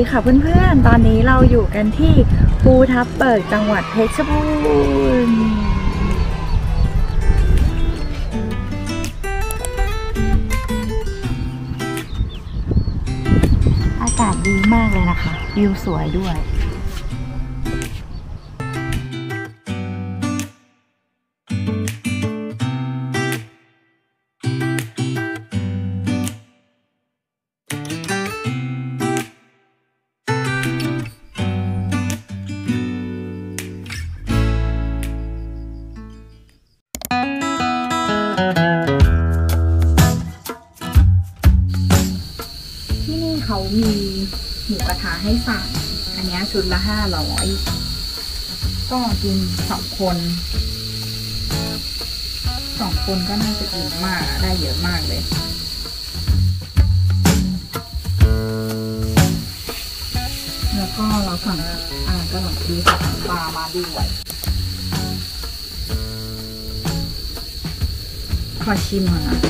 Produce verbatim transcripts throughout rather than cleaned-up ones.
ค่ะเพื่อนๆตอนนี้เราอยู่กันที่ภูทับเบิกจังหวัดเพชรบูรณ์อากาศดีมากเลยนะคะวิวสวยด้วยที่นี่เขามีหมูกระทะให้สั่งอันนี้ชุดละห้าร้อยก็กินสองคนสองคนก็น่าจะอิ่มมากได้เยอะมากเลยแล้วก็เราสั่งอ่ากระหล่ำปีกับปลามาด้วยขอชิมหน่อยนะ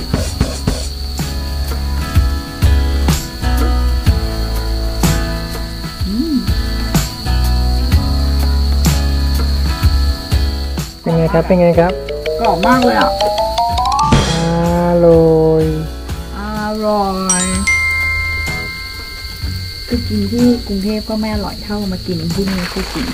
เป็นไงครับเป็นไงครับกรอบมากเลยอ่ะอร่อยอร่อยคือกินที่กรุงเทพก็ไม่อร่อยเท่ามากินที่นี่คือกิน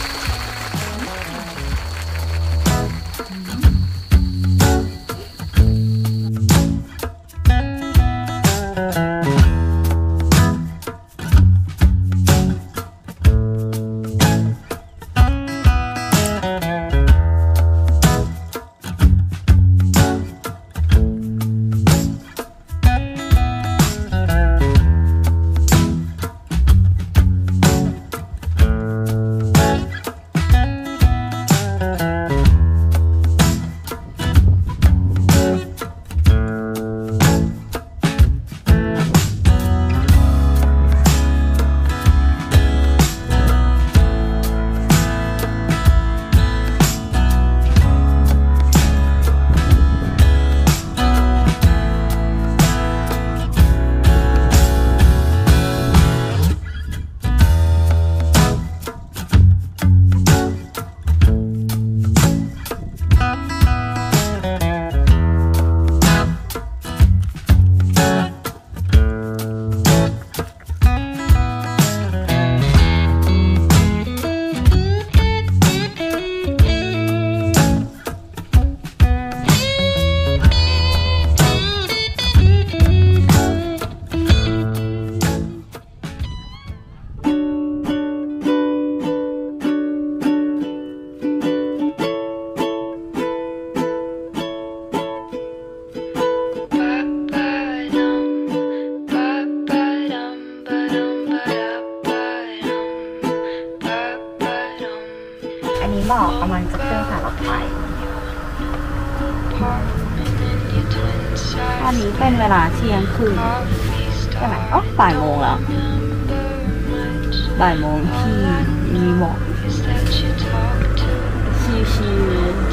บอกกำลังจะขึ้นสายรถไฟตอนนี้เป็นเวลาเที่ยงคืนใช่ไหมอ๋อบ่ายโมงแล้วบ่ายโมงที่มีหมอกชิว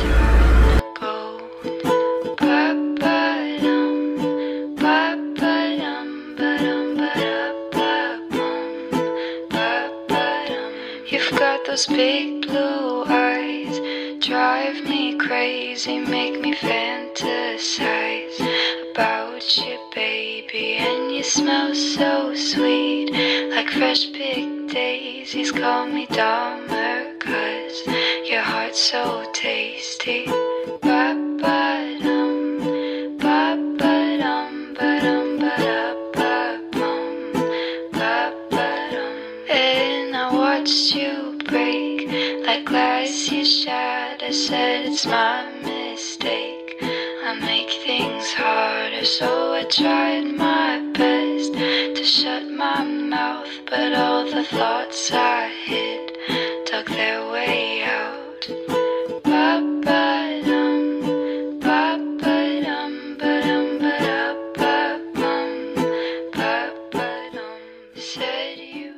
Drive me crazy, make me fantasize about you, baby. And you smell so sweet, like fresh picked daisies. Call me Dahmer, cause your heart's so tasty. Ba-ba-dum, ba-ba-dum, ba-dum, ba-da-ba-bum, ba-ba-dum. And I watched you break like glass you shattered. I said it's my mistake. I make things harder, so I tried my best to shut my mouth, but all the thoughts I hid dug their way out. Ba-ba-dum, ba-ba-dum, ba-dum, ba-da-ba-bum, ba-ba-dum. Said you.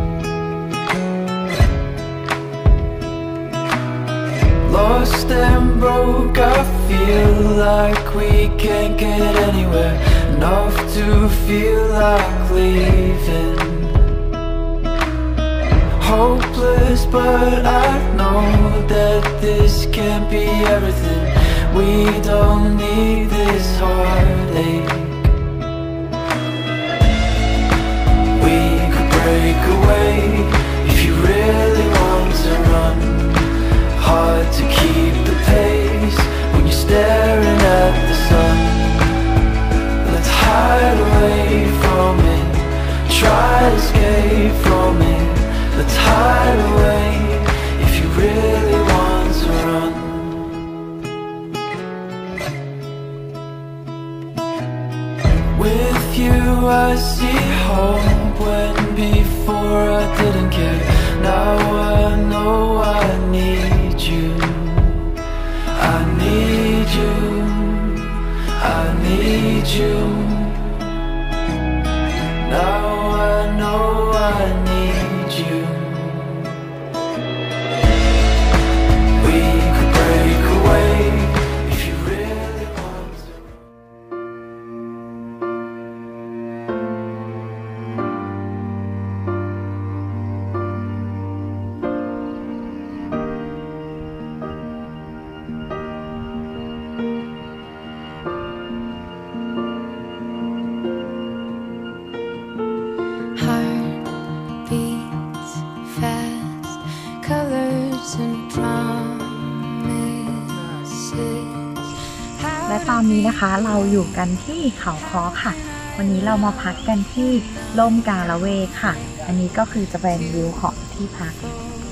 Lost and broke, I feel like we can't get anywhere. Enough to feel like leaving. Hopeless, but I know that this can't be everything. We don't need this heartache. We could break away if you really want to run. Hard to keep the pace when you're staring at the sun. Let's hide away from it, try to escape from it. Let's hide away if you really want to run. With you I see hope when before I didn't care. Now I know I need you. I need you. I need you. Now I know I need you. We could break away if you really want to. และตอนนี้นะคะเราอยู่กันที่เขาค้อค่ะวันนี้เรามาพักกันที่ล่มกาละเวกค่ะอันนี้ก็คือจะเป็นวิวของที่พัก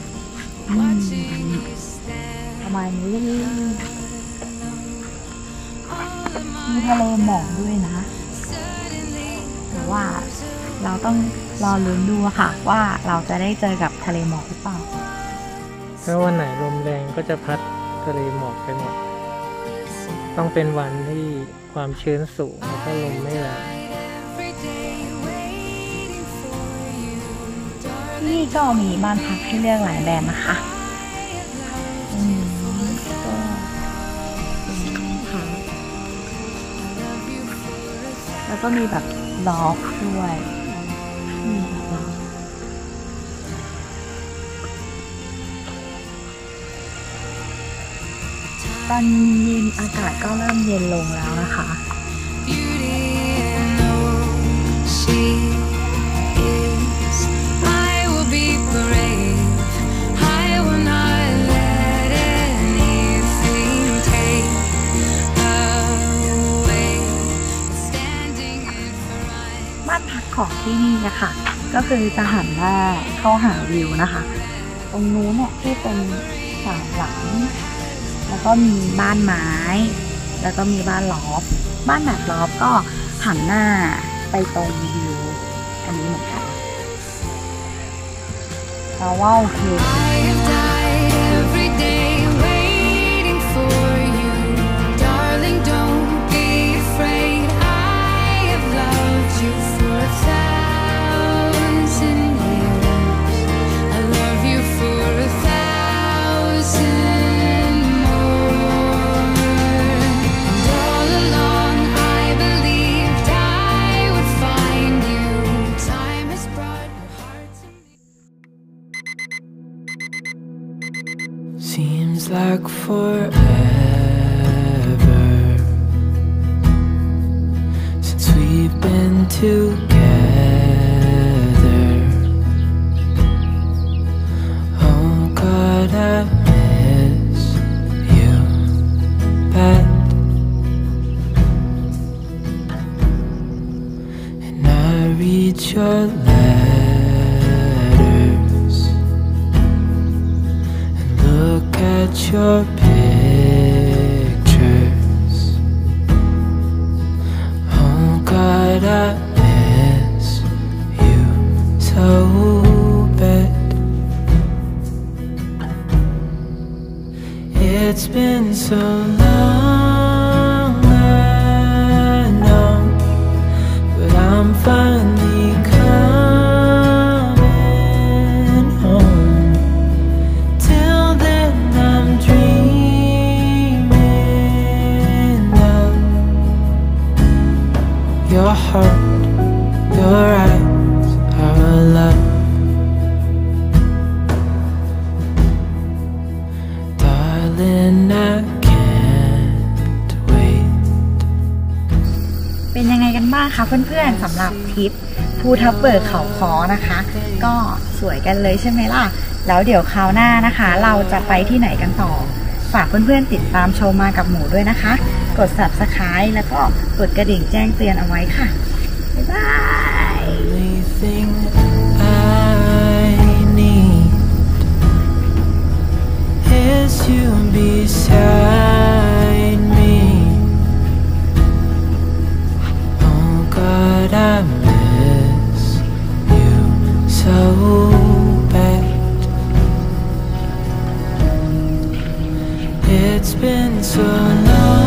ประมาณนี้มีทะเลหมอกด้วยนะแต่ว่าเราต้องรอลุ้นดูค่ะว่าเราจะได้เจอกับทะเลหมอกหรือเปล่าถ้าวันไหนลมแรงก็จะพัดทะเลหมอกไปหมดต้องเป็นวันที่ความชื้นสูงแล้วก็ลมไม่แรงนี่ก็มีบ้านพักให้เลือกหลายแบบนะคะอืมก็ค่ะแล้วก็มีแบบล็อกด้วยนี่ล็อกตอนเย็นอากาศก็เริ่มเย็นลงแล้วนะคะบ้านพักของที่นี่นะคะก็คือจะหันหน้าเข้าหาวิวนะคะตรงนู้นเนี่ยที่เป็นศาลหลังแล้วก็มีบ้านไม้แล้วก็มีบ้านล้อมบ้านแบบล้อมก็หันหน้าไปตรงวิวอันนี้เหมือนกันเราว่าโอเค Seems like forever since we've been together. Oh God, I miss you bad, and I read your letters and look at your pictures. Oh God, I miss you so bad. It's been so long, I know, but I'm finally coming home. Till then I'm dreaming เพื่อนๆสำหรับทริปภูทับเบิกเขาค้อนะคะ ก็สวยกันเลยใช่ไหมล่ะแล้วเดี๋ยวคราวหน้านะคะ เราจะไปที่ไหนกันต่อฝากเพื่อนๆติดตามชมมากับหมูด้วยนะคะกด ซับสไครบ์ แล้วก็กดกระดิ่งแจ้งเตือนเอาไว้ค่ะบ๊ายบาย Anything I need is you beside me. Oh God, I miss you so bad. It's been so long.